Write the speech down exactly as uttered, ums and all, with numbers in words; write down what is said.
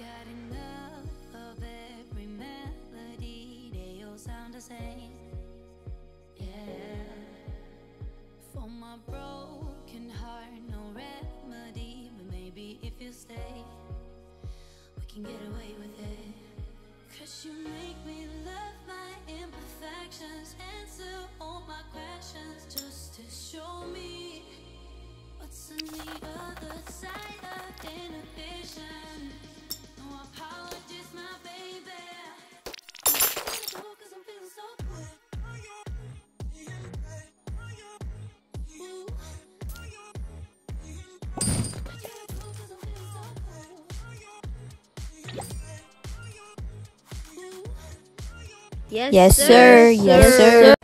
got enough of every melody, they all sound the same. Yeah, for my broken heart, no remedy, but maybe if you stay, we can get away with it. Cause you make me love my imperfections, answer all my questions, just to show me what's on the other side of inhibition. No apologies, my baby. I'm cause I'm feeling so good. Ooh. Yes, sir. Yes, sir.